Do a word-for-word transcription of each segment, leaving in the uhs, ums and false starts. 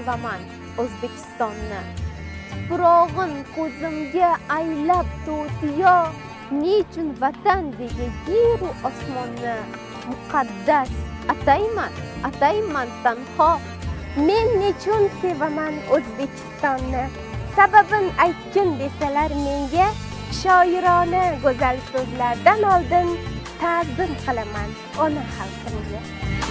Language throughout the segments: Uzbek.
sevaman O'zbekistonni. Tuprog'in ko'zimga aylab to'tiyo, nechun vatan degan yeru osmonni muqaddas atayman, atayman tanho. Men nechun sevaman O'zbekistonni? Sababin aytgin desalar menga, shoirona go'zal so'zlardan oldin ta'zim qilaman ona xalqimga.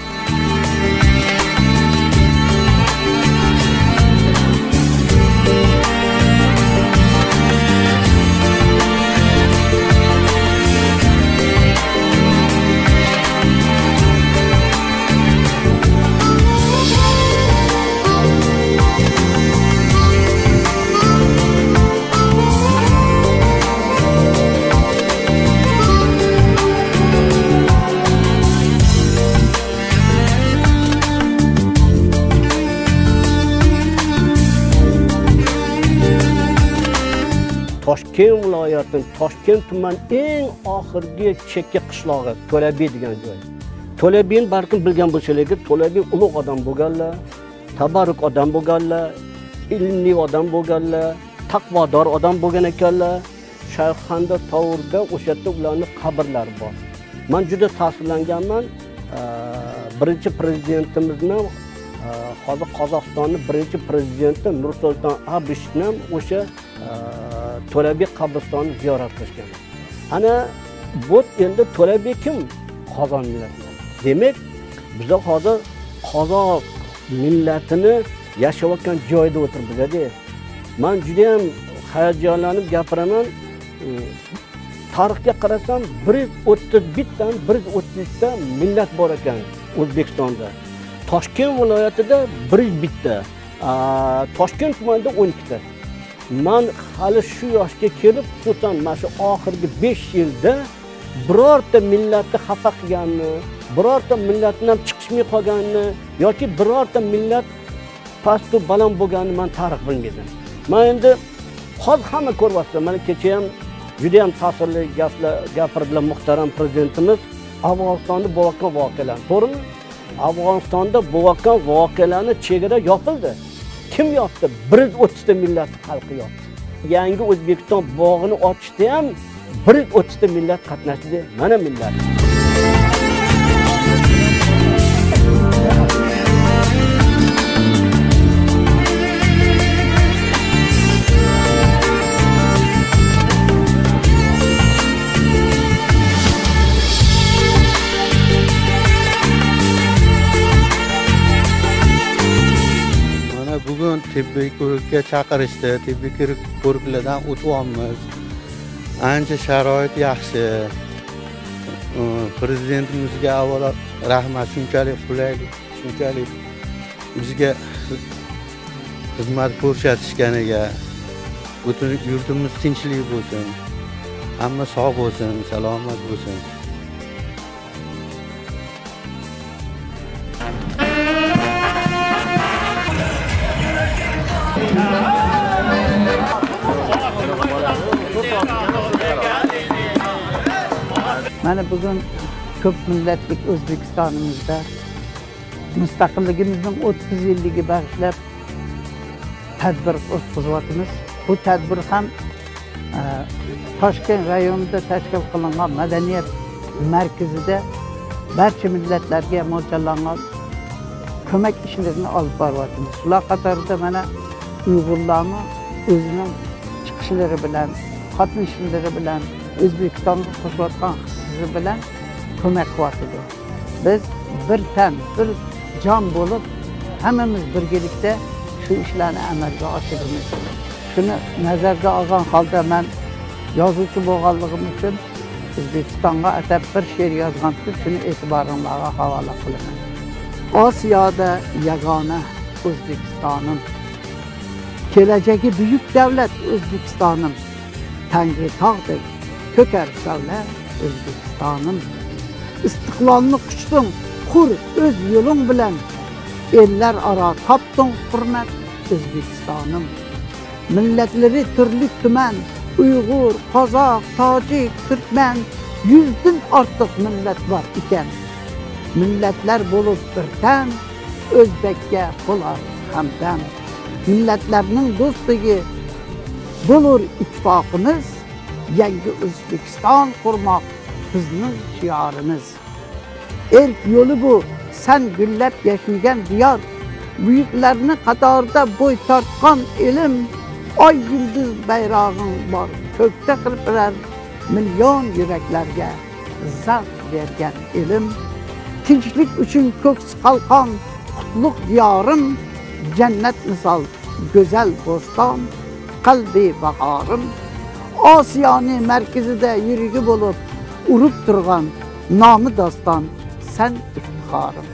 Toshkent viloyatining Toshkent tuman eng oxirgi chekka qishlog'i To'labi degan joy. To'labini balkim bilgan bo'lsanglar, To'labi ulug' odam bo'lganlar, tabarruk odam bo'lganlar, ilmli odam bo'lganlar, taqvodor odam bo'lgan ekanlar. Shayxxonda Tovurda o'sha yerda ularning qabrlari bor. Men juda ta'sirlanganman. Birinchi prezidentimizni, hozir Qozog'istonning birinchi prezidenti Nursulton Abishevni o'sha To'labi qabristonini ziyorat qilgan. Ana bu endi To'labi kim? Qozoq millati. Demak, biz hozir Qozoq millatini yashayotgan joyda o'tiribmiz-da. Men juda ham hayajonlanib gapiraman. Tarixga qarasam bir yuz o'ttiz bittadan bir yuz o'ttiz ta millat bor ekan O'zbekistonda. Toshkent viloyatida bir yuz bitta, Toshkent tumanida o'n ikkita. Men hali shu yoshga kelib, xususan mana shu oxirgi besh yilda birorta millatni xafa qilganini, birorta millatdan ham chiqishmay qolganini yoki birorta millat past va baland bo'lganini men tarix bilmadim. Men endi hozir hamma ko'ryapti. Mana kecha ham juda ham ta'sirli gaplar gapirdilar muhtaram prezidentimiz Afg'onistonda bo'layotgan voqealar. To'g'rimi? Afg'onistonda bo'layotgan voqealarni chegara yopildi. Kim yopdi? bir yuz o'ttiz ta millat xalqi yopdi. Yangi O'zbekiston bog'ini ochishda ham bir yuz o'ttiz ta millat qatnashdi. Mana millat. Bugun tibbiy ko'rikka chaqirishdi. Tibbiy ko'riklardan o'tyapmiz. Ancha sharoit yaxshi. Prezidentimizga avvalo rahmat, shunchalik qulaylik, shunchalik bizga xizmat ko'rsatishganiga. Butun yurtimiz tinchlik bo'lsin. Hamma sog' bo'lsin, salomat bo'lsin. Mana bugun ko'p millatlik O'zbekistonimizda mustaqilligimizning o'ttiz yilligi bag'ishlab tadbir o'tkazyapmiz. Bu tadbir ham Toshkent rayonida tashkil qilingan madaniyat markazida barcha millatlarga mo'ljallangan ko'mak ishlarini olib boryapmiz. Ular qatorida mana Uyg'urlarni o'zining chiqishlari bilan, qatnashishlari bilan O'zbekistonga qo'shayotgan hissizi bilan ko'mak qilyapti. Biz bir tan, bir jon bo'lib, hammamiz birgalikda shu ishlarni amalga oshiramiz. Shuni nazarda olgan holda men yozuvchi bo'lganligim uchun O'zbekistonga atab bir she'r yozgan uchun shuni e'tiboringizga havola qilaman. Osiyoda yagona O'zbekistonim, kelajagi buyuk davlat O'zbekistonim, Tangri tog'dek ko'kar savla O'zbekistonim. Istiqlolni quchding qur o'z yo'ling bilan, ellar aro topding hurmat O'zbekistonim. Millatlari turli tuman, Uyg'ur, Qozoq, Tojik, Turkman, yuzdan ortiq millat bor ekan. Millatlar bo'lib birdan O'zbekka bo'lar hamdam. Millatlarning do'stligi bo'lur ittifoqimiz, yangi O'zbekiston qurmoq bizning shiorimiz. Erk yo'li bu, sen gullab yashnagan diyor, buyuklarni qatorida bo'y tortgan elim, oy yulduz bayrog'ing bor, ko'kda qirpirar million yuraklarga zavq bergan elim. Tinchlik uchun ko'ks qalqon, qutlug' diyorim, jannat misol go'zal bo'ston, qalbi bahorim. Osiyoning markazida yurigi bo'lib, urib turgan nomi doston, sen iftixorim.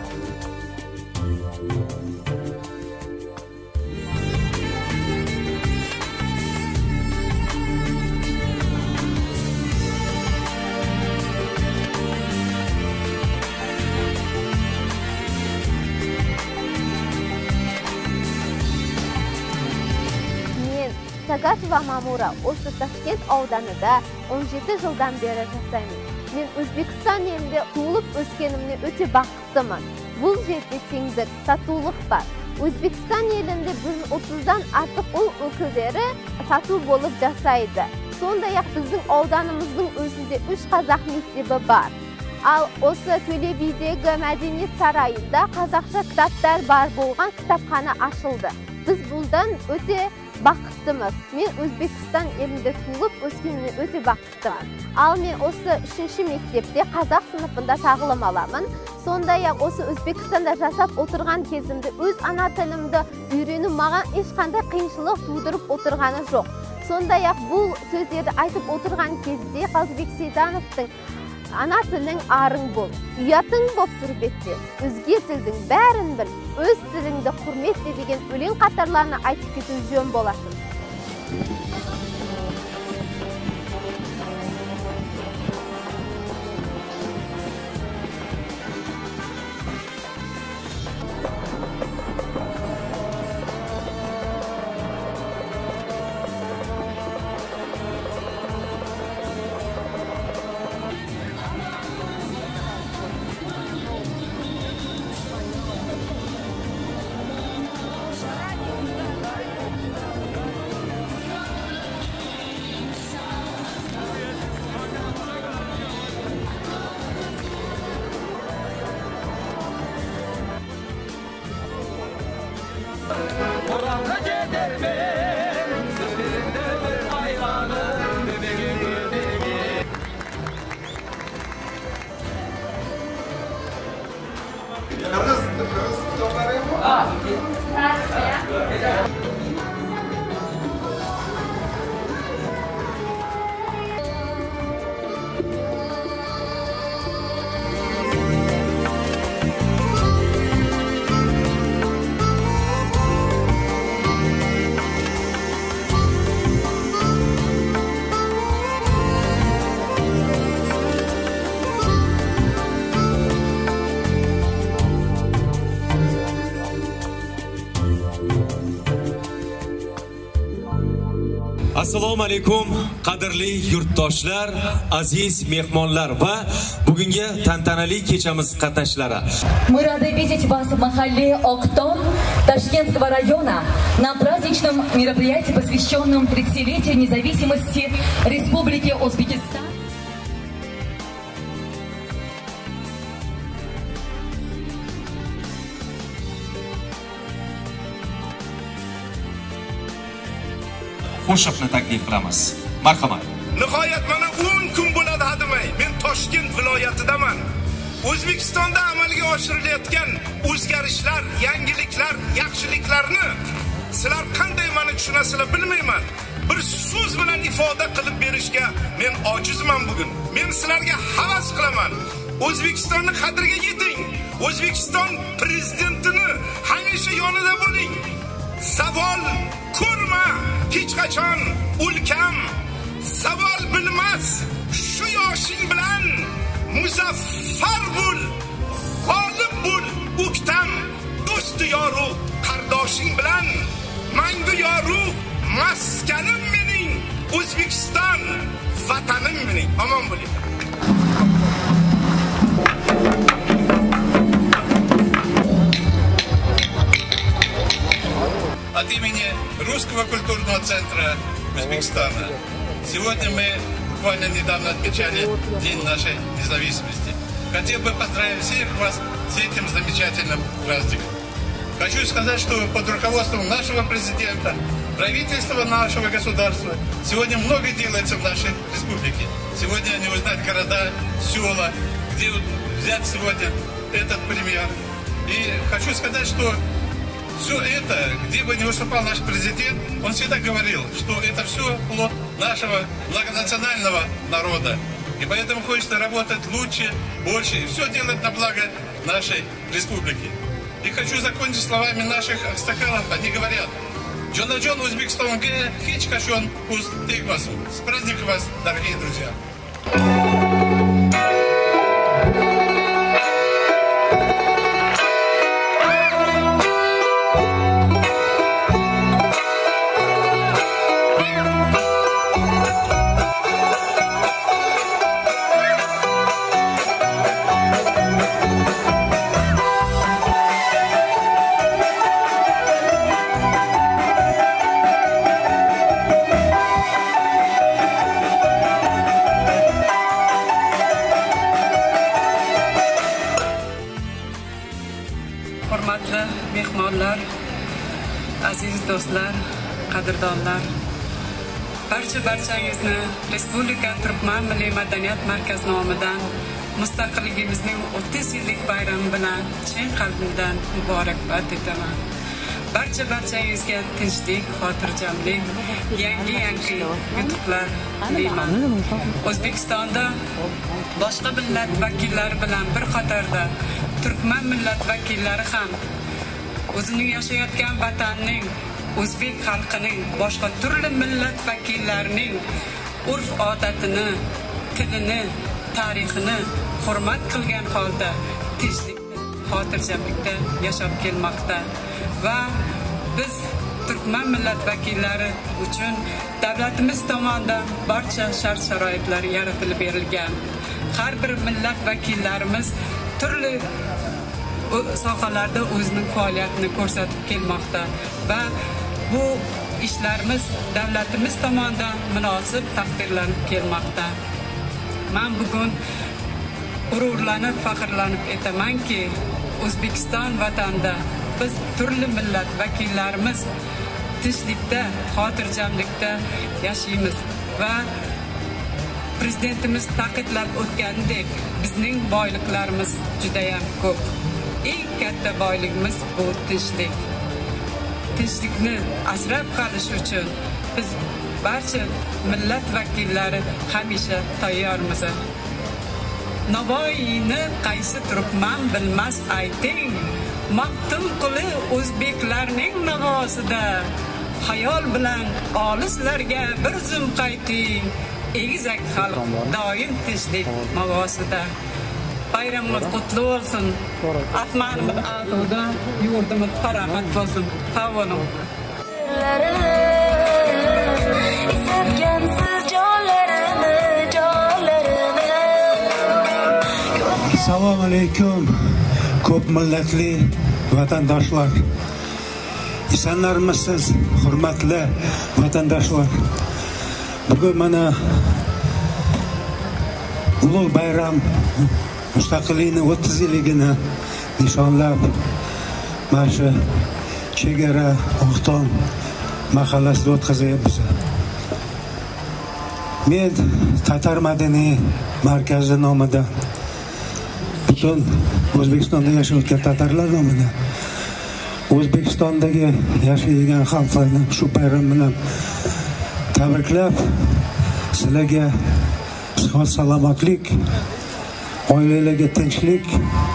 Sagatova Ma'mura o'sha Toshkent ovdanida o'n yetti yildan beri yashayman. Men O'zbekiston elida tug'ilib o'sganimni o'ta baxtliman. Bu yerda tenglik, tatuvlik bor. O'zbekiston elida bir yuz o'ttizdan ortiq uy o'killari tatuv bo'lib yashaydi. Shunday-aq bizning ovdanimizning o'zida uch qozoq maktabi bor. Al o'sha To'lebidagi Madaniyat saroyida qozoqcha kitoblar bor bo'lgan kitobxona ochildi. Biz bundan o'ta baxtlimiz. Men O'zbekiston elida tug'ilib o'sganimni o'ta baxtliman. Al men o'sha uchinchi maktabda qozoq sinfida ta'lim olaman. Shunday-aq o'sha O'zbekistonda yashab o'tirgan kezimda o'z ana tilimda o'rganib ma'gan hech qanday qiyinchilik tug'dirib o'tirgani yo'q. Shunday-aq bu so'zlarni aytib o'tirgan kezda Qalbek Sedanovning ana tiling aring bo'l, uyating bo'p turib etdi. O'zga tilning barin bil, o'z tilingda hurmatli degan o'lim qatorlarni aytib ketish jo'n bo'ladi. Assalomu alaykum, qadrli yurtdoshlar, aziz mehmonlar va bugungi tantanali kechamiz qatnashchilari. Мы рады видеть вас в махалле Октон Ташкентского района на праздничном мероприятии, посвященном тридцатилетию независимости Республики Узбекистан. Qo'shiqni taklif qilamiz. Marhamat. Nihoyat mana o'n kun bo'ladi hadimay. Men Toshkent viloyatidaman. O'zbekistonda amalga oshirilayotgan o'zgarishlar, yangiliklar, yaxshiliklarni sizlar qanday meni tushunasizlar bilmayman. Bir so'z bilan ifoda qilib berishga men ojizman bugun. Men sizlarga havas qilaman. O'zbekistonni qadriga yeting. O'zbekiston prezidentini hamisha yonida bo'ling. Savol ko'rma hech qachon ulkam, savol bilmas shu yoshing bilan muzaffar bo'l, g'olib bo'l uktam, do'sti yoru qardoshing bilan mangu yoru maskanim mening, O'zbekiston vatanim mening. Omon bo'ling. исторического культурного центра Узбекистана. Сегодня мы буквально недавно отмечали День нашей независимости. Хотел бы поздравить всех вас с этим замечательным праздником. Хочу сказать, что под руководством нашего президента, правительства нашего государства, сегодня много делается в нашей республике. Сегодня они узнают города, села, где взять сегодня этот пример. И хочу сказать, что все это, где бы ни выступал наш президент, он всегда говорил, что это все плод нашего многонационального народа. И поэтому хочется работать лучше, больше, и все делать на благо нашей республики. И хочу закончить словами наших аксакалов. Они говорят: «Джона-Джон Узбекистанге хич кашон пуст тегмасу». С праздником вас, дорогие друзья! Hurmatli mehmonlar, aziz do'stlar, qadrdonlar, barcha barchangizni Respublika Turkman Milliy madaniyat markazi nomidan mustaqilligimizning o'ttiz yillik bayrami bilan chin qalbimdan muborakbod etaman. Barcha barchangizga tinchlik, xotirjamlik, yangi-yangi yutuqlar tilayman. O'zbekistonda boshqa millat vakillari bilan bir qatorda Turkman millat vakillari ham o'zining yashayotgan vatanning, o'zbek xalqining, boshqa turli millat vakillarining urf-odatini, tilini, tarixini hurmat qilgan holda tinchlikda, xotirjamlikda yashab kelmoqda va biz Turkman millat vakillari uchun davlatimiz tomonidan barcha shart-sharoitlar yaratilib berilgan. Har bir millat vakillarimiz turli sohalarda o'zining faoliyatini ko'rsatib kelmoqda va bu ishlarimiz davlatimiz tomonidan munosib taqdirlanib kelmoqda. Men bugun g'ururlanib, faxrlanib aytamanki, O'zbekiston vatanida biz turli millat vakillarimiz tinchlikda, xotirjamlikda yashaymiz va prezidentimiz ta'kidlab o'tganidek, bizning boyliklarimiz juda ham ko'p. Eng katta boyligimiz bu tinchlik. Tinchlikni asrab qolish uchun biz barcha millat vakillari hamisha tayyormiz. Navoiyni qaysi turkman bilmas ayting, maqtum quli o'zbeklarning navosida, xayol bilan olislarga bir zum qayting, egizak xalq doim tinchlik mavosida. Bayramimiz qutlu olsun. Atmanimiz a'zoda, yurdimiz farohat bo'lsin. Sog' bo'ling. Assalomu alaykum, ko'p millatli vatandoshlar. Esanlarmisiz, hurmatli vatandoshlar? Bugun mana ulug' bayram mustaqillikning o'ttiz yilligini nishonlab, mana shu chegara Oqton mahallasida o'tkazayapmiz. Men Tatar madaniy markazi nomidan butun O'zbekistonda yashayotgan tatarlar nomidan O'zbekistondagi yashaydigan xalqlarni shu bayram bilan tabriklab, sizlarga sihat salomatlik, oilalarga tinchlik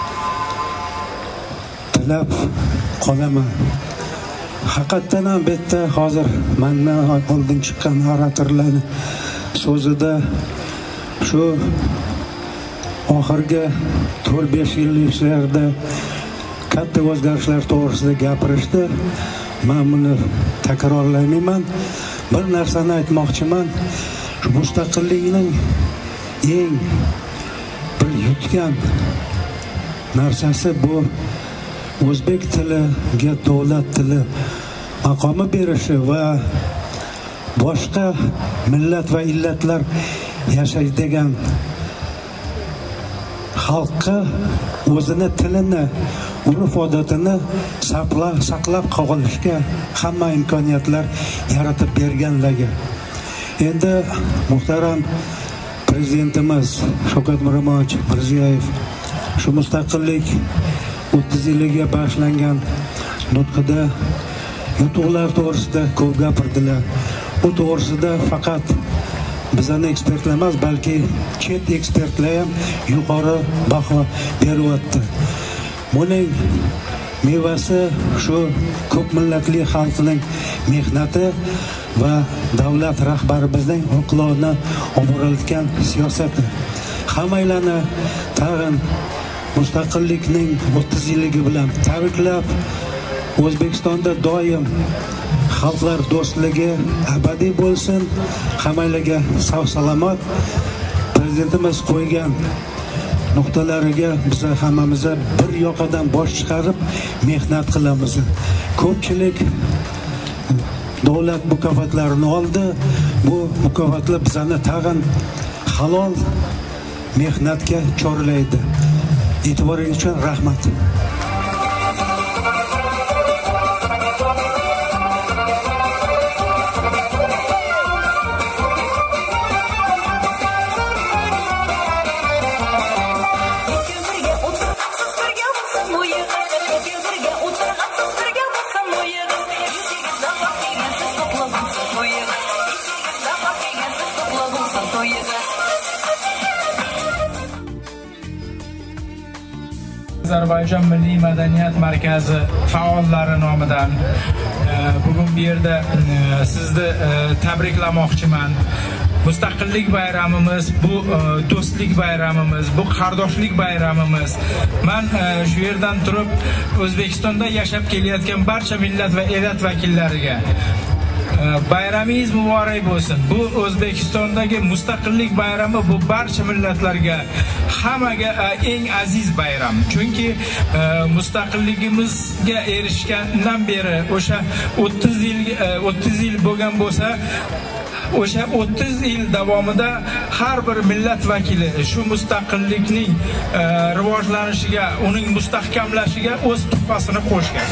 tilab qolaman. Haqiqatan ham bu yerda hozir mendan oldin chiqqan oratorlarning so'zida shu oxirgi to'rt besh yilliklarda katta o'zgarishlar to'g'risida gapirishdi. Men buni takrorlamayman. Bir narsani aytmoqchiman. Shu mustaqillikning eng bir yutgan narsasi bu o'zbek tiliga davlat tili maqomi berishi va boshqa millat va illatlar yashaydigan xalqqa o'zini tilini, urf odatini saqlab saqlab qolishga hamma imkoniyatlar yaratib berganligi. Endi muhtaram prezidentimiz Shavkat Mirziyoyev shu mustaqillik o'ttiz yilligiga bag'ishlangan nutqida yutuqlar to'g'risida ko'p gapirdilar. Bu to'g'risida faqat bizani ekspertlar emas, balki chet ekspertlar ham yuqori baho beryapti. Buning mevasi shu ko'p millatli xalqning mehnati va davlat rahbarimizning inqilobni olib borayotgan siyosati. Hammalarni tag'in mustaqillikning o'ttiz yilligi bilan tabriklab, O'zbekistonda doim xalqlar do'stligi abadiy bo'lsin. Hammalarga sog' salomat. Prezidentimiz qo'ygan nuqtalariga biz hammamiz bir yoqadan bosh chiqarib mehnat qilamiz. Ko'pchilik davlat mukofotlarini oldi. Bu mukofotlar bizani tag'in halol mehnatga chorlaydi. E'tiboringiz uchun rahmat. Ozarbayjon Milliy madaniyat markazi faollari nomidan bugun bu yerda sizni tabriklamoqchiman. Mustaqillik bayramimiz, bu do'stlik bayramimiz, bu qardoshlik bayramimiz. Men shu yerdan turib O'zbekistonda yashab kelayotgan barcha millat va elat vakillariga bayramingiz muborak bo'lsin. Bu O'zbekistondagi mustaqillik bayrami bu barcha millatlarga, hammaga eng aziz bayram. Chunki mustaqilligimizga erishgandan beri o'sha o'ttiz yil o'ttiz yil bo'lgan bo'lsa, o'sha o'ttiz yil davomida har bir millat vakili shu mustaqillikning rivojlanishiga, uning mustahkamlashiga o'z tuhfasini qo'shgan.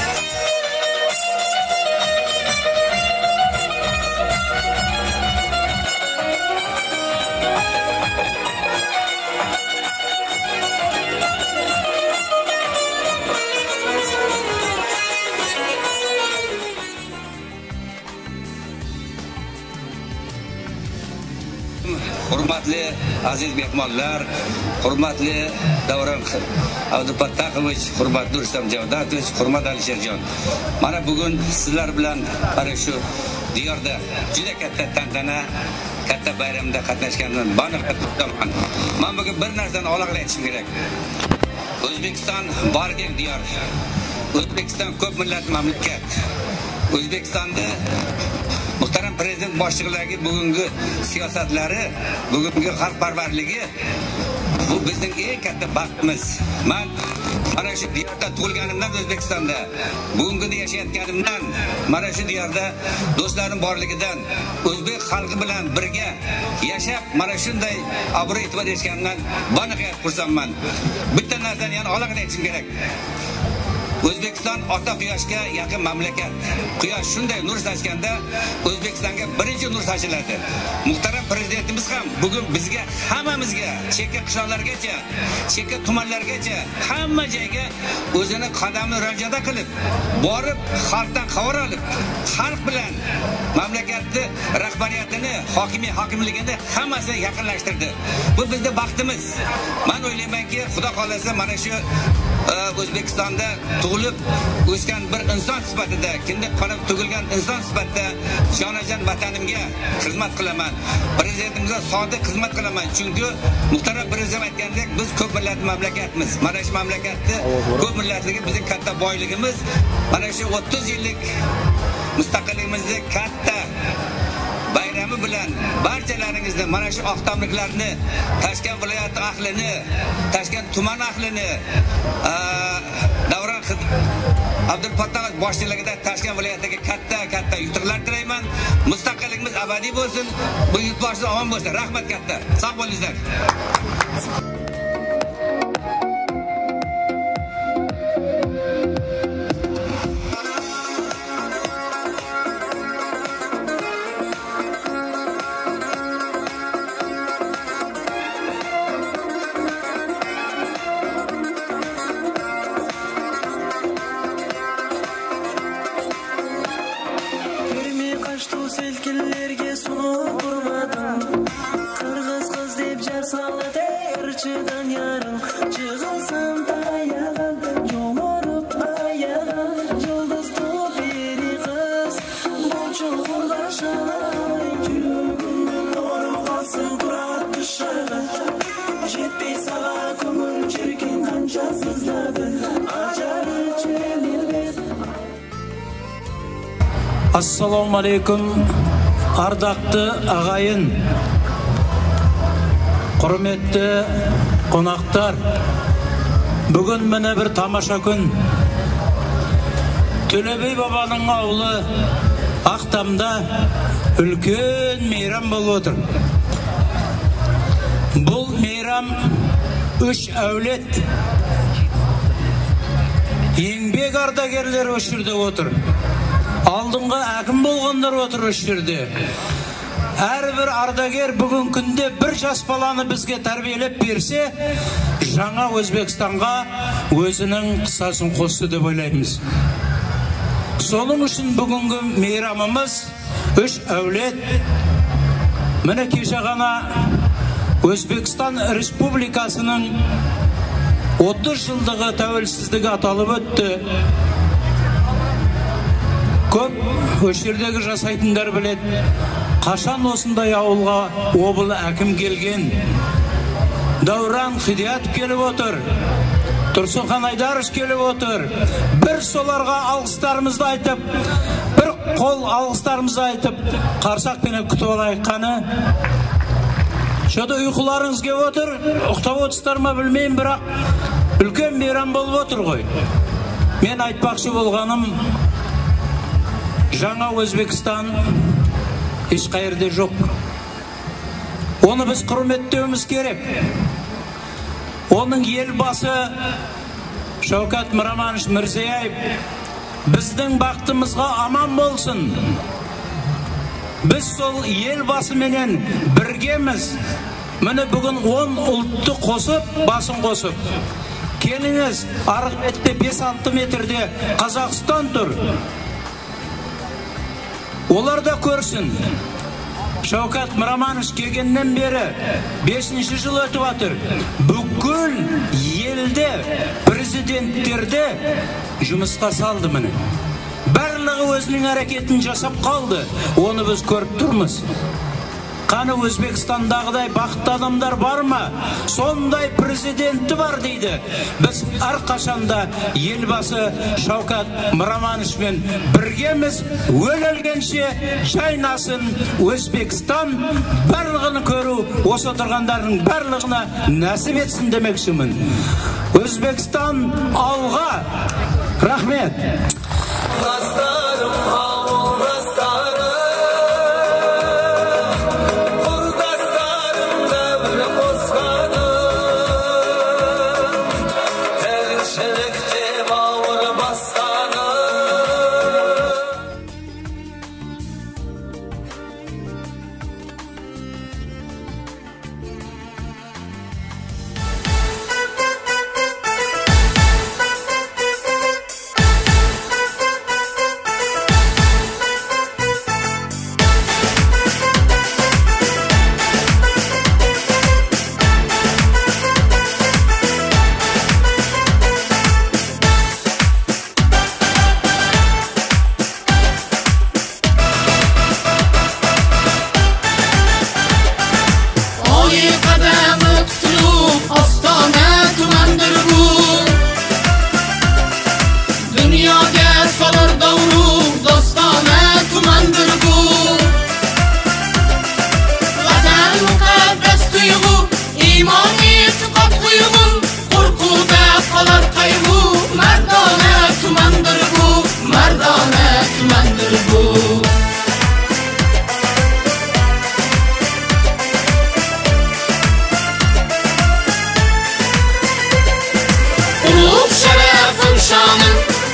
Hurmatli aziz mehmonlar, hurmatli Davron Abdupattaqovich, hurmatli Rustam Javdatovich, hurmatli Alisherjon. Mana bugun sizlar bilan mana shu diyorda juda katta tantana, katta bayramda qatnashganimdan baniqat tutaman. Men bugun bir narsani aniqlab aytishim kerak. O'zbekiston bargak diyor. O'zbekiston ko'p millat mamlakat. O'zbekistonda muhtaram prezident boshchiligidagi bugungi siyosatlari, bugungi xalqparvarligi bu bizning eng katta baxtimiz. Men mana shu diyorda tug'ilganimdan, O'zbekistonda bugungi yashayotganimdan, mana shu diyorda do'stlarim borligidan, o'zbek xalqi bilan birga yashab, mana shunday obro' e'tibor berishganimdan baniqat xursandman. Bitta narsani yana aniq aytishim kerak. O'zbekiston ota quyoshga yaqin mamlakat. Quyosh shunday nur sochganda O'zbekistonga birinchi nur sochiladi. Muhtaram prezidentimiz ham bugun bizga, hammamizga, chekka qishloqlargacha, chekka tumanlargacha hamma joyga o'zini qadamini rajada qilib, borib xalqdan xabar olib, xalq bilan mamlakatni rahbariyatini, hokimiyat hokimligini hammasini yaqinlashtirdi. Bu bizning baxtimiz. Men o'ylaymanki, Xudo xolasa mana shu O'zbekistonda tug'ilib o'sgan bir inson sifatida, kindiq qonib tug'ilgan inson sifatida jonajon vatanimga xizmat qilaman. Prezidentimizga sodiq xizmat qilaman. Chunki muhtaram prezident aytgandek, biz ko'p millatli mamlakatmiz. Mana shu mamlakatni ko'p millatligi bizning katta boyligimiz. Mana shu o'ttiz yillik mustaqilligimizni katta bayrami bilan barchalaringizni, mana shu oqtamliklarni, Toshkent viloyati ahlini, Toshkent tuman ahlini, Davron Abdulfattoh boshchiligida Toshkent viloyatiga katta katta yutuqlar tilayman. Mustaqilligimiz abadiy bo'lsin. Bu yurtboshimiz omon bo'lsin. Rahmat katta. Sog' bo'linglar. Assalomu alaykum, ardaqti ag'ayin, hurmatli qo'noqlar. Bugun mana bir tamasha kun. Төлебей babaning avli Aqtamda ulkan meyram bo'lib o'tir. Bu meyram üç avlet yengbek ardagerler o'shirdi o'tir. Aldınğa akim bolğanlar otur o'shirdi. Her bir ardager bugün kunde bir жас balаны bizge tarbiyelep berse, жаңа Özbekistan'a özünün kısaсын qo'shdi deb o'ylaymiz. Sonun üçün bugünkü meyramımız üç avlet. Mana kecha gana Özbekistan Respublikasının o'ttiz yıldığı tavelsizligi atalып o'tdi. Көп өшірдегі жасайтындар білет, қашан осындай ауылға обылы әкім келген. Дауран Хидият келіп отыр, Тұрсынхан Айдарыш келіп отыр. Bir соларға алғыстарымызды айтып, bir қол алғыстарымызды айтып, қарсақ пені күтіп алайық қаны. Шода ұйқыларыңыз кеп отыр, ұқтап отыстар ма білмеймін, бірақ үлкен мейрам болып отыр ғой. Мен айтпақшы болғаным, жаңа Өзбекстан ешқайырда жоқ. Оны біз құрметтеуіміз керек. Оның елбасы Шавкат Миромонович Мирзияев біздің бақытымызға аман болсын. Біз сол елбасы менен біргеміз. Міне бүгін он ұлтты қосып, басын қосып. Келіңіз, арғы бетте бес алты метрде Қазақстан тұр. Олар да көрсін. Шавкат Миромонович келгеннен бері бесінші жыл өтіп жатыр. Бүкіл елде президенттерді жұмысқа салды міне. Барлығы өзінің әрекетін жасап қалды. Оны біз көріп тұрмыз. Қаны Өзбекстандағыдай бақытты адамдар бар ма? Сондай президенті бар дейді. Біз әрқашанда елбасы Шавкат Миромоновичпен біргеміз. Өлелгенше жайнасын Өзбекстан, барлығын көру, осы отырғандардың барлығына нәсіп етсін демекшімін. Өзбекстан алға. Рахмет.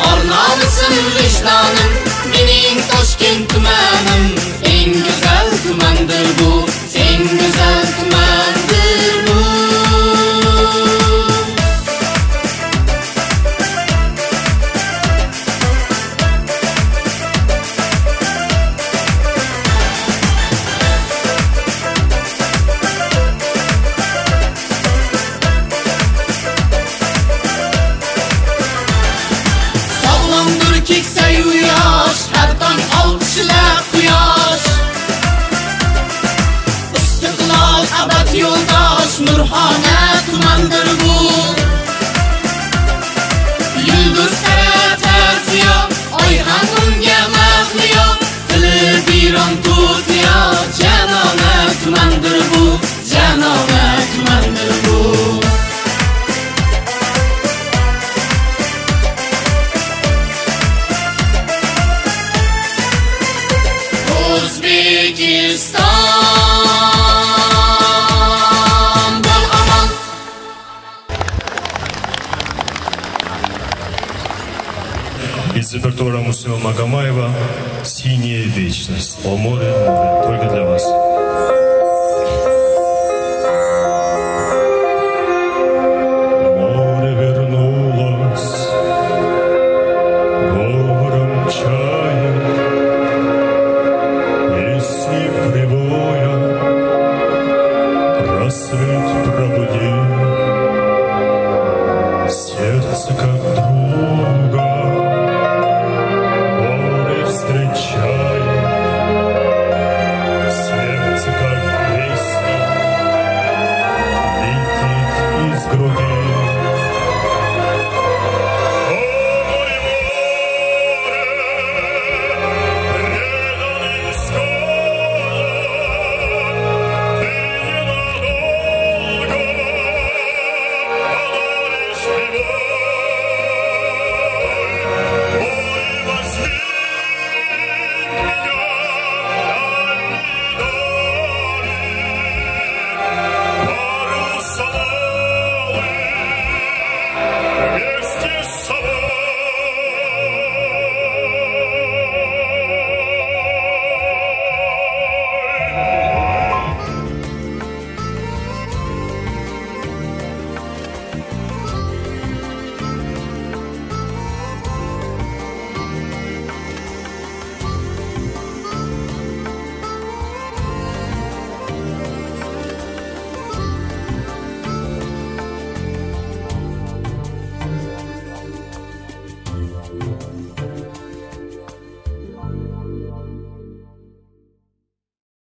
Ornamışsın vicdanım, benim Toshkent tumanım. En güzel tumandır bu, en güzel tumandır bu. Keksayu yosh, har tong olqishlar quyosh. Istiqlol abad yo'ldosh, nurxona tumandir bu. Yulduz qaratar ziyo, oy ham unga mahliyo. Tili biron tutiyo, janona tumandir bu, janona tumandir bu. O'zbekiston bo'l omon. Из репертуара Мусима Магомаева «Синяя вечность». О море, море, только для вас.